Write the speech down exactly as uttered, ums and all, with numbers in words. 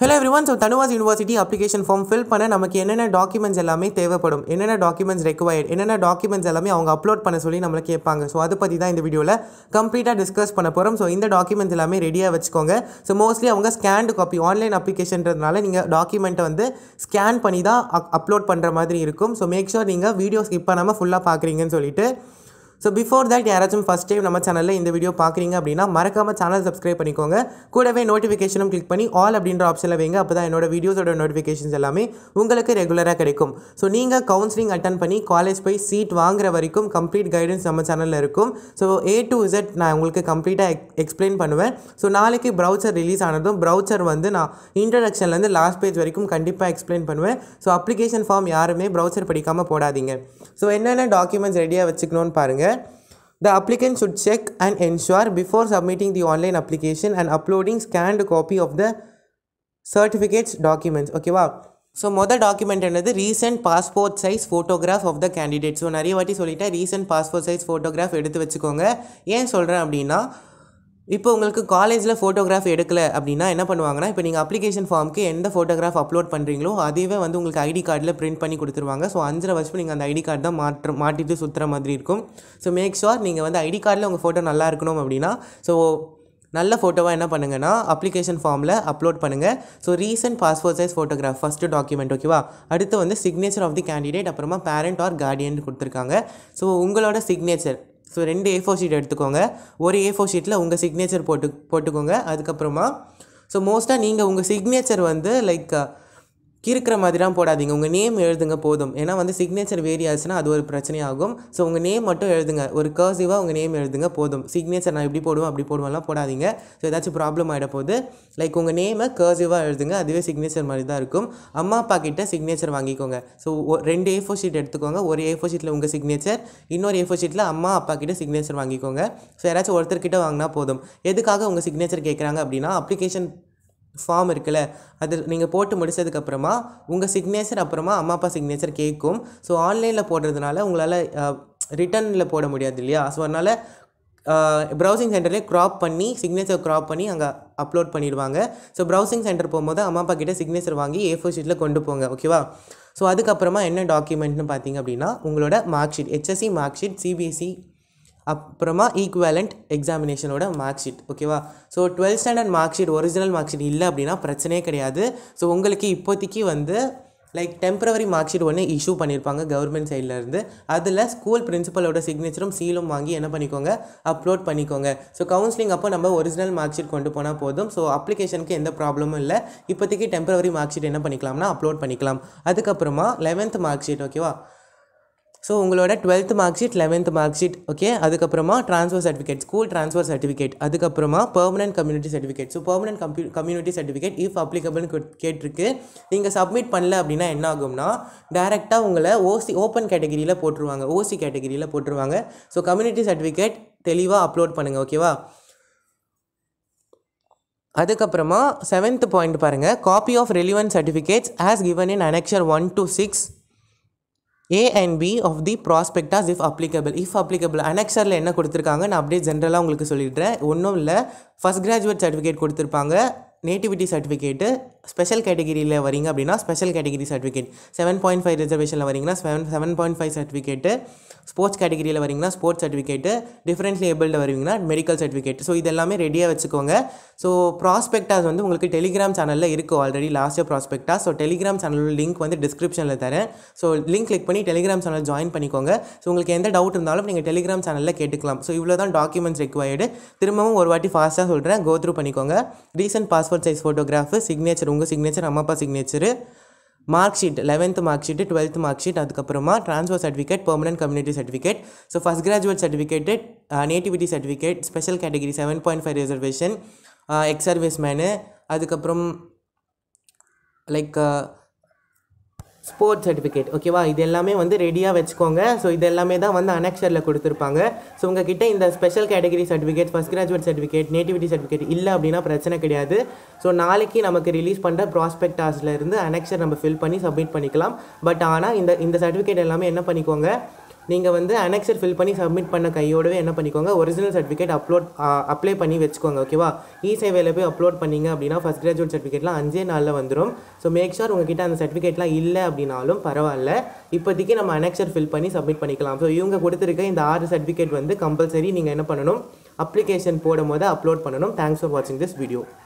Hello everyone, so Tanuvas University application form fill பண்ண நமக்கு என்னென்ன டாக்குமெண்ட்ஸ் எல்லாமே தேவைப்படும், என்னென்ன டாக்குமெண்ட்ஸ் ரெக்வயர்ட், என்னென்ன டாக்குமெண்ட்ஸ் எல்லாமே அவங்க அப்லோட் பண்ண சொல்லி நம்மளை கேட்பாங்க. ஸோ அதை பற்றி தான் இந்த வீடியோவில் கம்ப்ளீட்டாக டிஸ்கஸ் பண்ண போகிறோம். ஸோ இந்த டாக்குமெண்ட்ஸ் எல்லாமே ரெடியாக வச்சுக்கோங்க. ஸோ மோஸ்ட்லி அவங்க ஸ்கேன்டு காப்பி ஆன்லைன் அப்ளிகேஷன்றதுனால நீங்கள் டாக்குமெண்ட்டை வந்து ஸ்கேன் பண்ணி தான் அப்லோட் பண்ணுற மாதிரி இருக்கும். ஸோ மேக் ஷூர் நீங்கள் வீடியோ ஸ்கிப் பண்ணாமல் ஃபுல்லாக பார்க்குறீங்கன்னு சொல்லிட்டு. ஸோ பிஃபோர் தட் யாராச்சும் ஃபஸ்ட் டைம் நம்ம சேனலில் இந்த வீடியோ பார்க்குறீங்க அப்படின்னா மறக்காமல் சேனல் சப்ஸ்கிரைப் பண்ணிக்கோங்க. கூடவே நோட்டிஃபிகேஷனும் கிளிக் பண்ணி ஆல் அப்படின்ற ஆப்ஷனில் வைங்க. அப்போ தான் என்னோட வீடியோஸோட நோட்டிஃபிகேஷன்ஸ் எல்லாமே உங்களுக்கு ரெகுலராக கிடைக்கும். ஸோ நீங்கள் கவுன்சிலிங் அட்டன் பண்ணி காலேஜ் போய் சீட் வாங்குற வரைக்கும் கம்ப்ளீட் கைடன்ஸ் நம்ம சேனலில் இருக்கும். ஸோ ஏ டு இசட் நான் உங்களுக்கு கம்ப்ளீட்டாக எக் எக்ஸ்பிளைன் பண்ணுவேன். ஸோ நாளைக்கு ப்ரௌசர் ரிலீஸ் ஆனதும் ப்ரௌசர் வந்து நான் இன்ட்ரடக்ஷன்லேருந்து லாஸ்ட் பேஜ் வரைக்கும் கண்டிப்பாக எக்ஸ்பிளைன் பண்ணுவேன். ஸோ அப்ளிகேஷன் ஃபார்ம் யாருமே ப்ரௌசர் படிக்காமல் போடாதீங்க. ஸோ என்னென்ன டாக்குமெண்ட்ஸ் ரெடியாக வச்சுக்கணும்னு பாருங்கள். The applicant should check and ensure before submitting the online application and uploading scanned copy of the certificates documents. Okay wow. So மொதல் டாக்குமெண்ட் என்னது recent passport size photograph of the candidate. So நிறைய வாட்டி சொல்லிட்டேன், recent passport size photograph எடுத்து வச்சுக்கோங்க. ஏன் சொல்கிறேன் அப்படின்னா, இப்போ உங்களுக்கு காலேஜில் ஃபோட்டோகிராஃப் எடுக்கலை அப்படின்னா என்ன பண்ணுவாங்கன்னா, இப்போ நீங்கள் அப்ளிகேஷன் ஃபார்முக்கு எந்த ஃபோட்டோகிராஃப் அப்லோட் பண்ணுறீங்களோ அதுவே வந்து உங்களுக்கு ஐடி கார்டில் பிரிண்ட் பண்ணி கொடுத்துருவாங்க. ஸோ அஞ்சரை வருஷம் நீங்கள் அந்த ஐடி கார்டு தான் மாற்ற மாட்டிட்டு சுற்றுற மாதிரி இருக்கும். ஸோ மேக் ஷுர் நீங்கள் வந்து ஐடி கார்டில் உங்கள் ஃபோட்டோ நல்லா இருக்கணும் அப்படின்னா, ஸோ நல்ல ஃபோட்டோவாக என்ன பண்ணுங்கன்னா அப்ளிகேஷன் ஃபார்மில் அப்லோட் பண்ணுங்கள். So recent passport size photograph first document. ஓகேவா. அடுத்து வந்து சிக்னேச்சர் ஆஃப் தி கேண்டிடேட், அப்புறமா பேரண்ட் ஆர் கார்டியன் கொடுத்துருக்காங்க. ஸோ உங்களோட சிக்னேச்சர். ஸோ ரெண்டு ஏ ஃபோர் ஷீட் எடுத்துக்கோங்க. ஒரு ஏ ஃபோர் ஷீட்டில் உங்கள் சிக்னேச்சர் போட்டு போட்டுக்கோங்க. அதுக்கப்புறமா ஸோ மோஸ்ட்டாக நீங்கள் உங்கள் சிக்னேச்சர் வந்து லைக் இருக்கிற மாதிரிலாம் போடாதீங்க. உங்கள் நேம் எழுதுங்க போதும். ஏன்னா வந்து சிக்னேச்சர் வேரி ஆச்சுன்னா அது ஒரு பிரச்சனையாகும். ஸோ உங்கள் நேம் மட்டும் எழுதுங்க. ஒரு கர்சிவாக உங்கள் நேம் எழுதுங்க போதும். சிக்னேச்சர் நான் இப்படி போடுவேன் அப்படி போடுவேன்லாம் போடாதீங்க. ஸோ ஏதாச்சும் ப்ராப்ளம் ஆகிட போகுது. லைக் உங்கள் நேமை கர்சிவாக எழுதுங்க. அதுவே சிக்னேச்சர் மாதிரி தான் இருக்கும். அம்மா அப்பா கிட்ட சிக்னேச்சர் வாங்கிக்கோங்க. ஸோ ரெண்டு ஏ ஃபோர் ஷீட் எடுத்துக்கோங்க. ஒரு ஏ ஃபோர் ஷீட்டில் உங்கள் சிக்னேச்சர், இன்னொரு ஏ ஃபோர் ஷீட்டில் அம்மா அப்பா கிட்ட சிக்னேச்சர் வாங்கிக்கோங்க. ஸோ யாராச்சும் ஒருத்தர்கிட்ட வாங்கினா போதும். எதுக்காக உங்கள் சிக்னேச்சர் கேட்குறாங்க அப்படின்னா, அப்ளிகேஷன் ஃபார்ம் இருக்குல்ல, அது நீங்கள் போட்டு முடிச்சதுக்கப்புறமா உங்கள் சிக்னேச்சர் அப்புறமா அம்மா அப்பா சிக்னேச்சர் கேட்கும். ஸோ ஆன்லைனில் போடுறதுனால உங்களால் ரிட்டர்னில் போட முடியாது இல்லையா. ஸோ அதனால் ப்ரௌசிங் சென்டர்லேயே க்ராப் பண்ணி சிக்னேச்சர் க்ராப் பண்ணி அங்கே அப்லோட் பண்ணிடுவாங்க. ஸோ ப்ரௌசிங் சென்டர் போகும்போது அம்மா அப்பா கிட்டே சிக்னேச்சர் வாங்கி ஏ ஃபோர் ஷீட்டில் கொண்டு போங்க. ஓகேவா. ஸோ அதுக்கப்புறமா என்ன டாக்குமெண்ட்னு பார்த்தீங்க அப்படின்னா, உங்களோட mark sheet, HSC mark sheet, CBSE அப்புறமா ஈக்குவேலண்ட் எக்ஸாமினேஷனோட மார்க் ஷீட். ஓகேவா. So twelfth standard mark sheet original mark sheet இல்லை அப்படின்னா பிரச்சனையே கிடையாது. ஸோ உங்களுக்கு இப்போதைக்கு வந்து லைக் டெம்பரவரி மார்க் ஷீட் ஒன்று இஷ்யூ பண்ணியிருப்பாங்க கவர்மெண்ட் சைட்லேருந்து. அதில் ஸ்கூல் பிரின்சிபலோட சிக்னேச்சரும் சீலும் வாங்கி என்ன பண்ணிக்கோங்க, அப்லோட் பண்ணிக்கோங்க. ஸோ கவுன்சிலிங் அப்போ நம்ம ஒரிஜினல் மார்க் ஷீட் கொண்டு போனால் போதும். ஸோ அப்ளிகேஷனுக்கு எந்த ப்ராப்ளமும் இல்லை. இப்போதைக்கு டெம்பரவரி மார்க் ஷீட் என்ன பண்ணிக்கலாம்னா அப்லோட் பண்ணிக்கலாம். அதுக்கப்புறமா லெவன்த் மார்க் ஷீட். ஓகேவா. ஸோ உங்களோட twelfth mark sheet, eleventh mark sheet. Okay. அதுக்கப்புறமா transfer certificate, school transfer certificate. அதுக்கப்புறமா permanent community certificate. So permanent commu community certificate if அப்ளிகபிள்னு கேட்டிருக்கு. நீங்கள் சப்மிட் பண்ணல அப்படின்னா என்ன ஆகும்னா, டேரெக்டாக உங்களை ஓசி ஓப்பன் கேட்டகிரியில் போட்டுருவாங்க, ஓசி கேட்டகிரியில் போட்டுருவாங்க. ஸோ கம்யூனிட்டி சர்டிஃபிகேட் தெளிவாக அப்லோட் பண்ணுங்கள். ஓகேவா. அதுக்கப்புறமா செவன்த் பாயிண்ட் பாருங்கள். Copy of relevant certificates as given in annexure one to six A and B of the prospectus if applicable. if applicable annexerல என்ன கொடுத்துருக்காங்க நான் அப்படியே ஜென்ரலாக உங்களுக்கு சொல்லிடுறேன். ஒன்றும் இல்லை, ஃபஸ்ட் கிராஜுவேட் சர்டிஃபிகேட் கொடுத்துருப்பாங்க, நேட்டிவிட்டி சர்டிஃபிகேட்டு, ஸ்பெஷல் கேட்டகிரியில் வரீங்க அப்படின்னா special category certificate, seven point five ரிசர்வேஷனில் வரீங்கன்னா seven seven point five certificate, sports கேட்டகிரியில் வரீங்கன்னா ஸ்போர்ட்ஸ் சர்டிஃபிகேட்டு, டிஃப்ரெண்ட்லி ஏபிள்டு வருவீங்கன்னா மெடிக்கல் சர்டிஃபிகேட். ஸோ இதெல்லாமே ரெடியாக வச்சுக்கோங்க. ஸோ ப்ராஸ்பெக்டாஸ் வந்து உங்களுக்கு டெலிகிராம் சேனலில் இருக்குது already, last year prospectus. So Telegram சேனலோட லிங்க் வந்து டிஸ்கிரிப்ஷனில் தரேன். ஸோ லிங்க் கிளிக் பண்ணி டெலிகிராம் சேனல் ஜாயின் பண்ணிக்கோங்க. ஸோ உங்களுக்கு எந்த டவுட் இருந்தாலும் நீங்கள் டெலிகிராம் சேனலில் கேட்டுக்கலாம். ஸோ இவ்வளோ தான் டாக்குமெண்ட்ஸ் ரெக்வயர்டு. திரும்பவும் ஒரு வாட்டி ஃபாஸ்ட்டாக சொல்கிறேன், கோ த்ரூ பண்ணிக்கோங்க. Recent passport size photograph, signature உங்கள் சிக்னேச்சர், அம்மா அப்பா signature, mark sheet, eleventh mark sheet, twelfth mark sheet, அதுக்கப்புறமா transfer certificate, permanent community certificate, so first graduate certificate, nativity certificate, special category seven point five reservation, ex service man, அதுக்கப்புறம் like sports certificate. ஓகேவா. இது எல்லாமே வந்து ரெடியாக வச்சுக்கோங்க. So இது எல்லாமே தான் வந்து அனெக்சரில் கொடுத்துருப்பாங்க. ஸோ உங்கள் கிட்டே இந்த special category certificate, first graduate certificate, nativity certificate இல்லை அப்படின்னா பிரச்சனை கிடையாது. ஸோ நாளைக்கு நமக்கு ரிலீஸ் பண்ணுற ப்ராஸ்பெக்டாஸில் இருந்து அனெக்சர் நம்ம ஃபில் பண்ணி சப்மிட் பண்ணிக்கலாம். பட் ஆனால் இந்த இந்த சர்டிஃபிகேட் எல்லாமே என்ன பண்ணிக்கோங்க, நீங்கள் வந்து அனெக்சர் ஃபில் பண்ணி சப்மிட் பண்ண கையோடவே என்ன பண்ணிக்கோங்க, ஒரிஜினல் சர்டிஃபிகேட் அப்லோட் அப்ளை பண்ணி வச்சுக்கோங்க. ஓகேவா? இ சேவையில் போய் அப்லோட் பண்ணிங்க அப்படின்னா ஃபஸ்ட் கிராஜுவேட் சர்டிஃபிகேட்லாம் அஞ்சே நாளில் வந்துடும். ஸோ மேக் ஷூர் உங்ககிட்ட அந்த சர்டிஃபிகேட்லாம் இல்லை அப்படின்னாலும் பரவாயில்ல, இப்போதைக்கு நம்ம அனெக்சர் ஃபில் பண்ணி சப்மிட் பண்ணிக்கலாம். ஸோ இவங்க கொடுத்துருக்க இந்த ஆறு சர்டிஃபிகேட் வந்து கம்பல்சரி நீங்கள் என்ன பண்ணணும், அப்ளிகேஷன் போடும் போது அப்லோட் பண்ணணும். தேங்க்ஸ் ஃபார் வாட்சிங் திஸ் வீடியோ.